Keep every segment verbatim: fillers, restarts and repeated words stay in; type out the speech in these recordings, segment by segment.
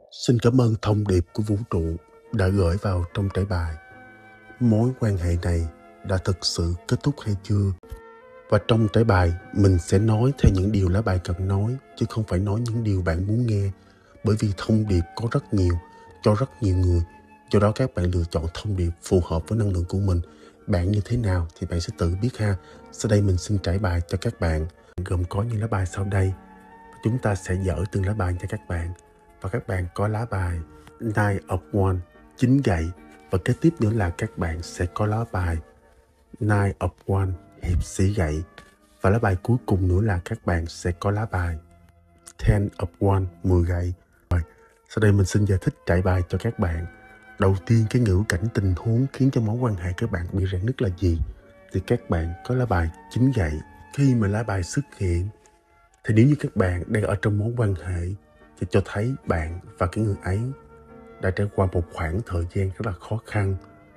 Xin cảm ơn thông điệp của vũ trụ đã gửi vào trong trải bài. Mối quan hệ này đã thực sự kết thúc hay chưa? Và trong trải bài, mình sẽ nói theo những điều lá bài cần nói, chứ không phải nói những điều bạn muốn nghe. Bởi vì thông điệp có rất nhiều, cho rất nhiều người. Do đó các bạn lựa chọn thông điệp phù hợp với năng lượng của mình. Bạn như thế nào thì bạn sẽ tự biết ha. Sau đây mình xin trải bài cho các bạn, gồm có những lá bài sau đây. Chúng ta sẽ dở từng lá bài cho các bạn. Và các bạn có lá bài Nine of Wands, chín gậy. Và kế tiếp nữa là các bạn sẽ có lá bài Nine of Wands, hiệp sĩ gậy. Và lá bài cuối cùng nữa là các bạn sẽ có lá bài Ten of Wands, mười gậy. Rồi, sau đây mình xin giải thích trải bài cho các bạn. Đầu tiên, cái ngữ cảnh tình huống khiến cho mối quan hệ các bạn bị rạn nứt là gì? Thì các bạn có lá bài chín gậy. Khi mà lá bài xuất hiện thì nếu như các bạn đang ở trong mối quan hệ thì cho thấy bạn và cái người ấy đã trải qua một khoảng thời gian rất là khó khăn.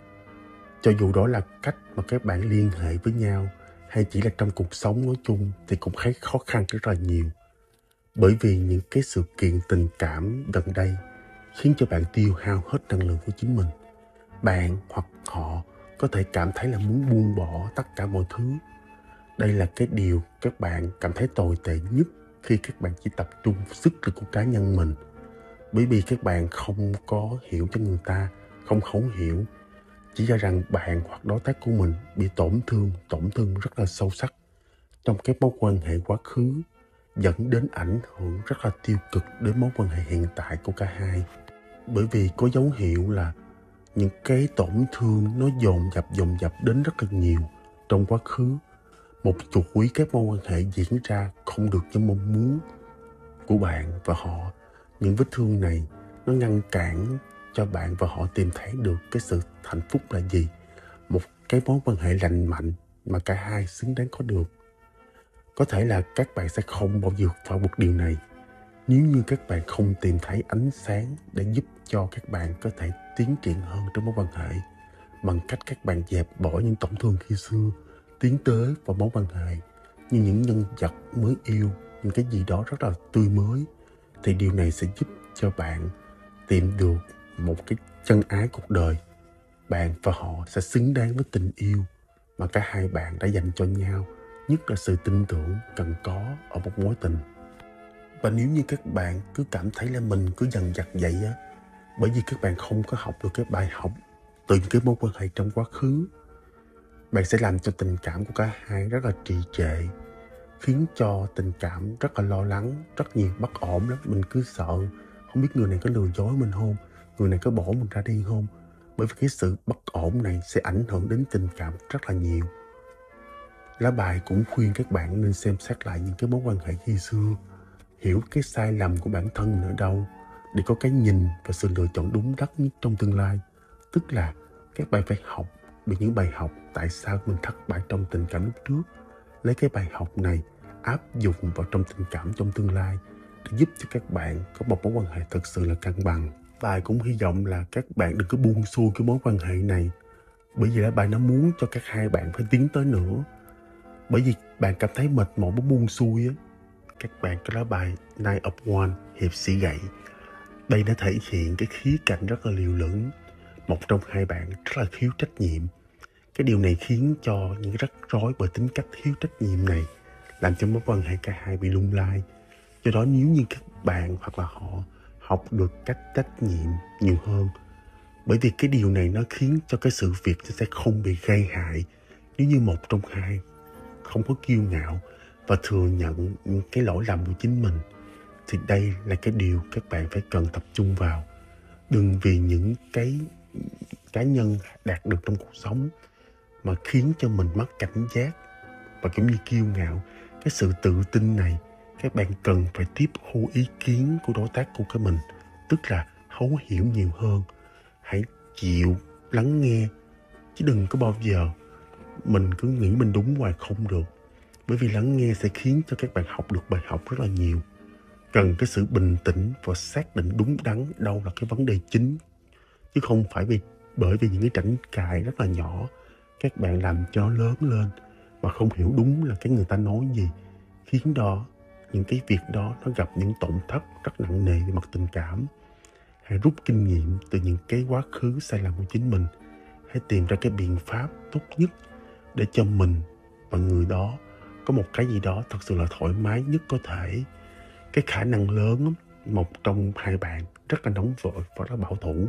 Cho dù đó là cách mà các bạn liên hệ với nhau hay chỉ là trong cuộc sống nói chung thì cũng thấy khó khăn rất là nhiều. Bởi vì những cái sự kiện tình cảm gần đây khiến cho bạn tiêu hao hết năng lượng của chính mình. Bạn hoặc họ có thể cảm thấy là muốn buông bỏ tất cả mọi thứ. Đây là cái điều các bạn cảm thấy tồi tệ nhất khi các bạn chỉ tập trung sức lực của cá nhân mình. Bởi vì các bạn không có hiểu cho người ta, không thấu hiểu. Chỉ ra rằng bạn hoặc đối tác của mình bị tổn thương, tổn thương rất là sâu sắc trong cái mối quan hệ quá khứ, dẫn đến ảnh hưởng rất là tiêu cực đến mối quan hệ hiện tại của cả hai. Bởi vì có dấu hiệu là những cái tổn thương nó dồn dập dồn dập đến rất là nhiều trong quá khứ. Một chuỗi các mối quan hệ diễn ra không được như mong muốn của bạn và họ. Những vết thương này nó ngăn cản cho bạn và họ tìm thấy được cái sự hạnh phúc là gì. Một cái mối quan hệ lành mạnh mà cả hai xứng đáng có được. Có thể là các bạn sẽ không bao giờ phải một điều này nếu như các bạn không tìm thấy ánh sáng để giúp cho các bạn có thể tiến triển hơn trong mối quan hệ, bằng cách các bạn dẹp bỏ những tổn thương khi xưa, tiến tới vào mối quan hệ như những nhân vật mới yêu, những cái gì đó rất là tươi mới, thì điều này sẽ giúp cho bạn tìm được một cái chân ái cuộc đời. Bạn và họ sẽ xứng đáng với tình yêu mà cả hai bạn đã dành cho nhau, nhất là sự tin tưởng cần có ở một mối tình. Và nếu như các bạn cứ cảm thấy là mình cứ dần dặt vậy á, bởi vì các bạn không có học được cái bài học từ những cái mối quan hệ trong quá khứ, bạn sẽ làm cho tình cảm của cả hai rất là trì trệ, khiến cho tình cảm rất là lo lắng, rất nhiều bất ổn lắm. Mình cứ sợ không biết người này có lừa dối mình không, người này có bỏ mình ra đi không. Bởi vì cái sự bất ổn này sẽ ảnh hưởng đến tình cảm rất là nhiều. Lá bài cũng khuyên các bạn nên xem xét lại những cái mối quan hệ khi xưa, hiểu cái sai lầm của bản thân mình ở đâu để có cái nhìn và sự lựa chọn đúng đắn nhất trong tương lai. Tức là các bạn phải học được những bài học tại sao mình thất bại trong tình cảm lúc trước. Lấy cái bài học này áp dụng vào trong tình cảm trong tương lai để giúp cho các bạn có một mối quan hệ thật sự là cân bằng. Bài cũng hy vọng là các bạn đừng có buông xuôi cái mối quan hệ này, bởi vì là bài nó muốn cho các hai bạn phải tiến tới nữa. Bởi vì bạn cảm thấy mệt mỏi muốn buông xuôi á, các bạn có lá bài Nine of Wands, hiệp sĩ gậy. Đây nó thể hiện cái khía cạnh rất là liều lĩnh. Một trong hai bạn rất là thiếu trách nhiệm. Cái điều này khiến cho những rắc rối bởi tính cách thiếu trách nhiệm này làm cho mối quan hệ cả hai bị lung lay. Do đó nếu như các bạn hoặc là họ học được cách trách nhiệm nhiều hơn, bởi vì cái điều này nó khiến cho cái sự việc sẽ không bị gây hại. Nếu như một trong hai không có kiêu ngạo và thừa nhận những cái lỗi lầm của chính mình, thì đây là cái điều các bạn phải cần tập trung vào. Đừng vì những cái cá nhân đạt được trong cuộc sống mà khiến cho mình mất cảnh giác và cũng như kiêu ngạo. Cái sự tự tin này các bạn cần phải tiếp thu ý kiến của đối tác của cái mình, tức là thấu hiểu nhiều hơn. Hãy chịu lắng nghe, chứ đừng có bao giờ mình cứ nghĩ mình đúng hoài không được. Bởi vì lắng nghe sẽ khiến cho các bạn học được bài học rất là nhiều. Cần cái sự bình tĩnh và xác định đúng đắn đâu là cái vấn đề chính, chứ không phải vì bởi vì những cái tranh cãi rất là nhỏ các bạn làm cho nó lớn lên mà không hiểu đúng là cái người ta nói gì, khiến đó những cái việc đó nó gặp những tổn thất rất nặng nề về mặt tình cảm. Hãy rút kinh nghiệm từ những cái quá khứ sai lầm của chính mình. Hãy tìm ra cái biện pháp tốt nhất để cho mình và người đó có một cái gì đó thật sự là thoải mái nhất có thể. Cái khả năng lớn, một trong hai bạn rất là nóng vội và rất là bảo thủ.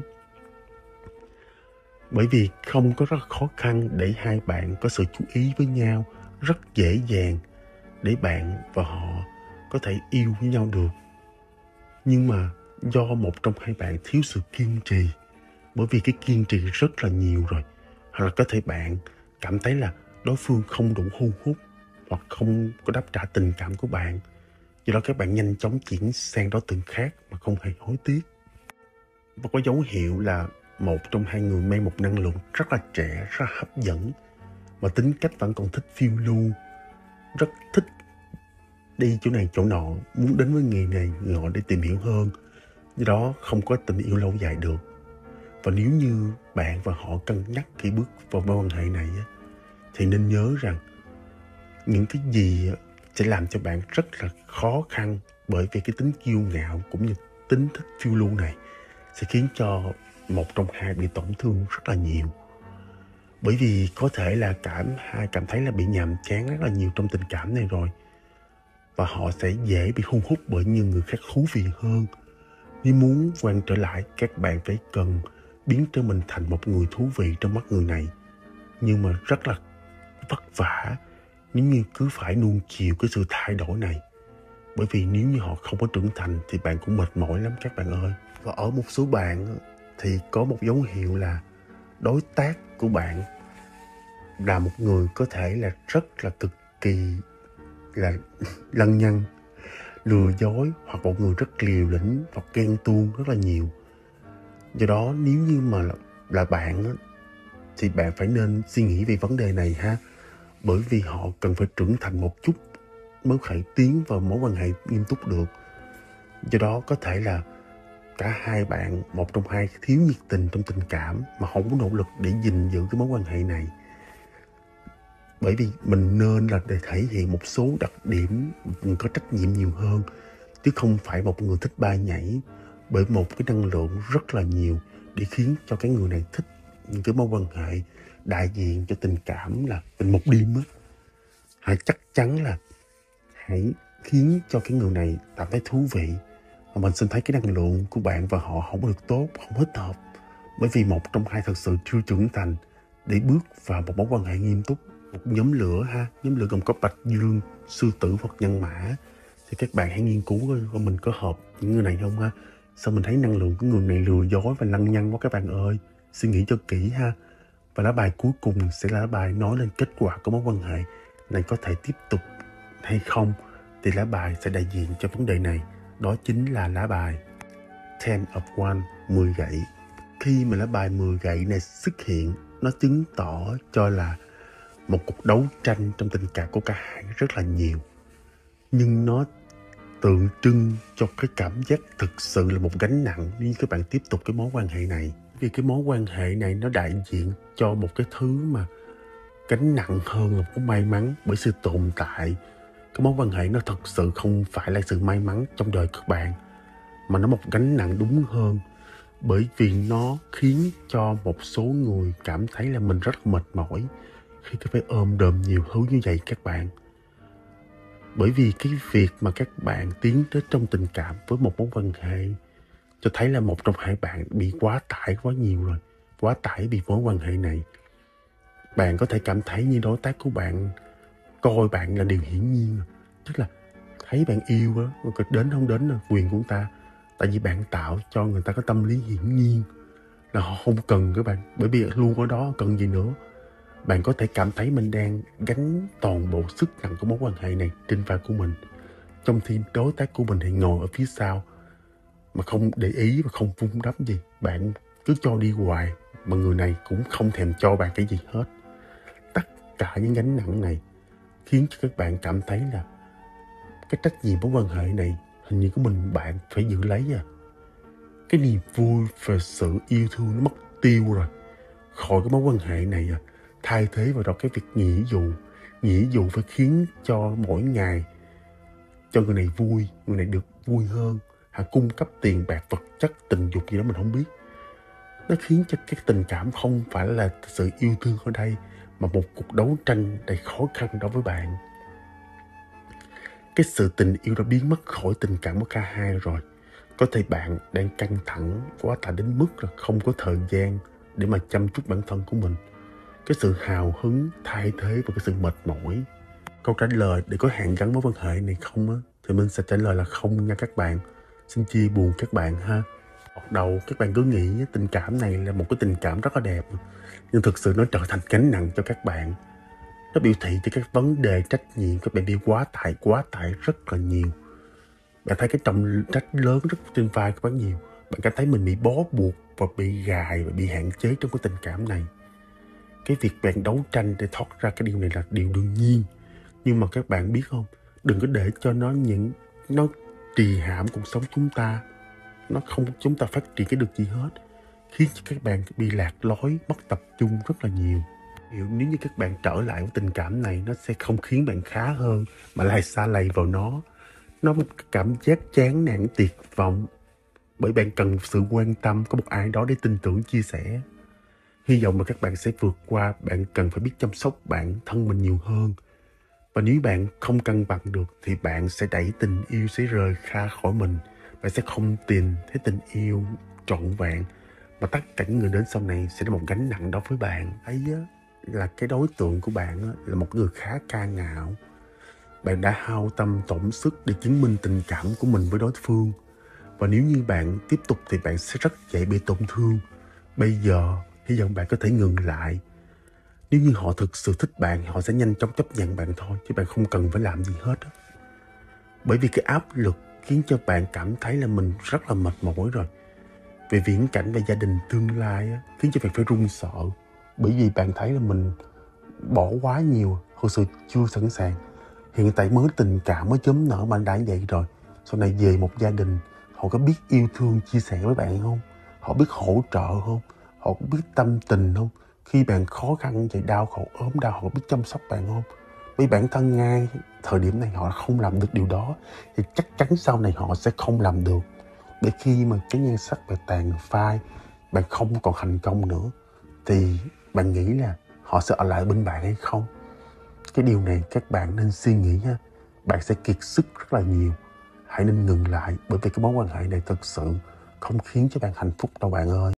Bởi vì không có rất khó khăn để hai bạn có sự chú ý với nhau, rất dễ dàng để bạn và họ có thể yêu với nhau được. Nhưng mà do một trong hai bạn thiếu sự kiên trì, bởi vì cái kiên trì rất là nhiều rồi, hoặc là có thể bạn cảm thấy là đối phương không đủ thu hút hoặc không có đáp trả tình cảm của bạn, do đó các bạn nhanh chóng chuyển sang đối tượng khác mà không hề hối tiếc. Và có dấu hiệu là một trong hai người mang một năng lượng rất là trẻ, rất là hấp dẫn, mà tính cách vẫn còn thích phiêu lưu, rất thích đi chỗ này chỗ nọ, muốn đến với người này người nọ để tìm hiểu hơn, do đó không có tình yêu lâu dài được. Và nếu như bạn và họ cân nhắc khi bước vào mối quan hệ này thì nên nhớ rằng những cái gì sẽ làm cho bạn rất là khó khăn, bởi vì cái tính kiêu ngạo cũng như tính thích phiêu lưu này sẽ khiến cho một trong hai bị tổn thương rất là nhiều. Bởi vì có thể là cảm hai cảm thấy là bị nhàm chán rất là nhiều trong tình cảm này rồi, và họ sẽ dễ bị thu hút bởi những người khác thú vị hơn. Nếu muốn quay trở lại, các bạn phải cần biến trở mình thành một người thú vị trong mắt người này. Nhưng mà rất là vất vả nếu như cứ phải nuông chiều cái sự thay đổi này. Bởi vì nếu như họ không có trưởng thành thì bạn cũng mệt mỏi lắm các bạn ơi. Và ở một số bạn thì có một dấu hiệu là đối tác của bạn là một người có thể là rất là cực kỳ là lăng nhăng, lừa dối, hoặc một người rất liều lĩnh và ghen tuông rất là nhiều. Do đó nếu như mà là, là bạn thì bạn phải nên suy nghĩ về vấn đề này ha. Bởi vì họ cần phải trưởng thành một chút mới có thể tiến vào mối quan hệ nghiêm túc được. Do đó có thể là cả hai bạn, một trong hai thiếu nhiệt tình trong tình cảm mà không có nỗ lực để gìn giữ cái mối quan hệ này. Bởi vì mình nên là để thể hiện một số đặc điểm, mình có trách nhiệm nhiều hơn, chứ không phải một người thích bay nhảy bởi một cái năng lượng rất là nhiều để khiến cho cái người này thích những cái mối quan hệ đại diện cho tình cảm là tình một đêm á. Hãy chắc chắn là hãy khiến cho cái người này cảm thấy thú vị. Mà mình xin thấy cái năng lượng của bạn và họ không được tốt, không thích hợp. Bởi vì một trong hai thật sự chưa trưởng thành để bước vào một mối quan hệ nghiêm túc. Một nhóm lửa ha, nhóm lửa gồm có Bạch Dương, Sư Tử hoặc Nhân Mã. Thì các bạn hãy nghiên cứu coi mình có hợp những người này không ha. Sao mình thấy năng lượng của người này lừa dối và lăng nhăng quá các bạn ơi. Suy nghĩ cho kỹ ha. Và lá bài cuối cùng sẽ là lá bài nói lên kết quả của mối quan hệ này có thể tiếp tục hay không. Thì lá bài sẽ đại diện cho vấn đề này. Đó chính là lá bài Ten of Wands, mười gậy. Khi mà lá bài mười gậy này xuất hiện, nó chứng tỏ cho là một cuộc đấu tranh trong tình cảm của cả hai rất là nhiều. Nhưng nó tượng trưng cho cái cảm giác thực sự là một gánh nặng nếu các bạn tiếp tục cái mối quan hệ này. Vì cái mối quan hệ này nó đại diện cho một cái thứ mà gánh nặng hơn là một cái may mắn, bởi sự tồn tại. Cái mối quan hệ nó thật sự không phải là sự may mắn trong đời các bạn, mà nó một gánh nặng đúng hơn. Bởi vì nó khiến cho một số người cảm thấy là mình rất mệt mỏi khi cứ phải ôm đồm nhiều thứ như vậy các bạn. Bởi vì cái việc mà các bạn tiến tới trong tình cảm với một mối quan hệ cho thấy là một trong hai bạn bị quá tải quá nhiều rồi. Quá tải vì mối quan hệ này. Bạn có thể cảm thấy như đối tác của bạn coi bạn là điều hiển nhiên. Tức là thấy bạn yêu đó, đến không đến là quyền của người ta. Tại vì bạn tạo cho người ta có tâm lý hiển nhiên là họ không cần các bạn. Bởi vì luôn ở đó cần gì nữa. Bạn có thể cảm thấy mình đang gánh toàn bộ sức nặng của mối quan hệ này trên vai của mình, trong khi đối tác của mình thì ngồi ở phía sau mà không để ý và không vun đắp gì. Bạn cứ cho đi hoài mà người này cũng không thèm cho bạn cái gì hết. Tất cả những gánh nặng này khiến cho các bạn cảm thấy là cái trách nhiệm mối quan hệ này hình như của mình bạn phải giữ lấy à. Cái niềm vui và sự yêu thương nó mất tiêu rồi khỏi cái mối quan hệ này à. Thay thế vào đó cái việc nghĩa vụ. Nghĩa vụ phải khiến cho mỗi ngày cho người này vui, người này được vui hơn. họ cung cấp tiền bạc, vật chất, tình dục gì đó mình không biết. Nó khiến cho cái tình cảm không phải là sự yêu thương ở đây, mà một cuộc đấu tranh đầy khó khăn đối với bạn. Cái sự tình yêu đã biến mất khỏi tình cảm của cả hai rồi. Có thể bạn đang căng thẳng quá tải đến mức là không có thời gian để mà chăm chút bản thân của mình. Cái sự hào hứng thay thế vào cái sự mệt mỏi. Câu trả lời để có hàn gắn mối quan hệ này không á, thì mình sẽ trả lời là không nha các bạn. Xin chia buồn các bạn ha. Bắt đầu các bạn cứ nghĩ tình cảm này là một cái tình cảm rất là đẹp, nhưng thực sự nó trở thành gánh nặng cho các bạn. Nó biểu thị cho các vấn đề trách nhiệm các bạn bị quá tải, quá tải rất là nhiều. Bạn thấy cái trọng trách lớn rất trên vai các bạn nhiều. Bạn cảm thấy mình bị bó buộc và bị gài và bị hạn chế trong cái tình cảm này. Cái việc bạn đấu tranh để thoát ra cái điều này là điều đương nhiên. Nhưng mà các bạn biết không, đừng có để cho nó những nó trì hãm cuộc sống chúng ta. Nó không chúng ta phát triển cái được gì hết, khiến cho các bạn bị lạc lối, mất tập trung rất là nhiều. Nếu như các bạn trở lại với tình cảm này, nó sẽ không khiến bạn khá hơn, mà lại sa lầy vào nó. Nó một cảm giác chán nản, tuyệt vọng, bởi bạn cần sự quan tâm, có một ai đó để tin tưởng, chia sẻ. Hy vọng là các bạn sẽ vượt qua. Bạn cần phải biết chăm sóc bản thân mình nhiều hơn. Và nếu bạn không cân bằng được thì bạn sẽ đẩy tình yêu sẽ rời xa khỏi mình. Bạn sẽ không tìm thấy tình yêu trọn vẹn, mà tất cả những người đến sau này sẽ là một gánh nặng đối với bạn. Ấy á, là cái đối tượng của bạn á, là một người khá ca ngạo. Bạn đã hao tâm tổn sức để chứng minh tình cảm của mình với đối phương. Và nếu như bạn tiếp tục thì bạn sẽ rất dễ bị tổn thương. Bây giờ, hy vọng bạn có thể ngừng lại. Nếu như họ thực sự thích bạn, họ sẽ nhanh chóng chấp nhận bạn thôi, chứ bạn không cần phải làm gì hết á. Bởi vì cái áp lực khiến cho bạn cảm thấy là mình rất là mệt mỏi rồi. Về viễn cảnh và gia đình tương lai á, khiến cho bạn phải run sợ. Bởi vì bạn thấy là mình bỏ quá nhiều, thực sự chưa sẵn sàng. Hiện tại mới tình cảm, mới chớm nở mà anh đã vậy rồi. Sau này về một gia đình, họ có biết yêu thương, chia sẻ với bạn không? Họ biết hỗ trợ không? Họ có biết tâm tình không? Khi bạn khó khăn vậy, đau khổ, ốm đau, họ biết chăm sóc bạn không? Vì bản thân ngay thời điểm này họ không làm được điều đó, thì chắc chắn sau này họ sẽ không làm được. Để khi mà cái nhan sắc bạn tàn phai, bạn không còn thành công nữa, thì bạn nghĩ là họ sẽ ở lại bên bạn hay không? Cái điều này các bạn nên suy nghĩ ha. Bạn sẽ kiệt sức rất là nhiều. Hãy nên ngừng lại, bởi vì cái mối quan hệ này thực sự không khiến cho bạn hạnh phúc đâu bạn ơi.